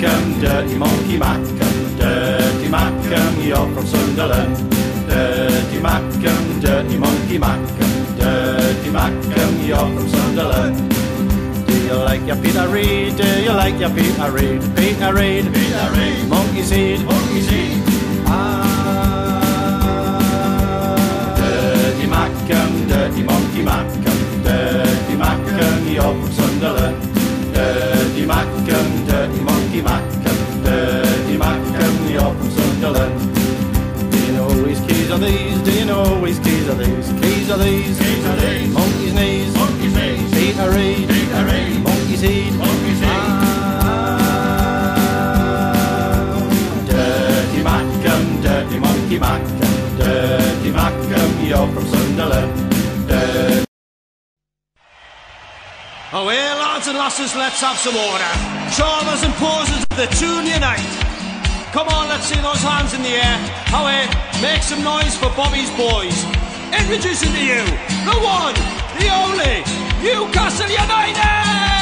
Mackem, Dirty Monkey Mackem, Dirty Mackem, you're from Sunderland. Dirty Mackem, Dirty Monkey Mackem, Dirty Mackem, you're from Sunderland. Do you like your Peter Reid? Do you like your Peter Reid? Peter Reid, Peter Reid, Monkey Seed, Monkey Seed. Dirty Mackem, Dirty Monkey Mackem, Dirty Mackem, you're from Sunderland. Dirty Mackem, Dirty Monkey Mackem, Dirty Mackem, you're from Sunderland. Do you know whose keys are these? Do you know whose keys are these? Keys are these, keys are these. Monkey's knees, Monkey's knees. Peter Reid, Peter Reid, Monkey Seed, Monkey Seed. Dirty Mackem, Dirty Monkey Mackem, Dirty Mackem, you're from Sunderland. Dirty. Oh, here, lads and lasses, let's have some order. Charmers and posers, the tune unite. Come on, let's see those hands in the air. Oh, here, make some noise for Bobby's boys. Introducing to you, the one, the only, Newcastle United!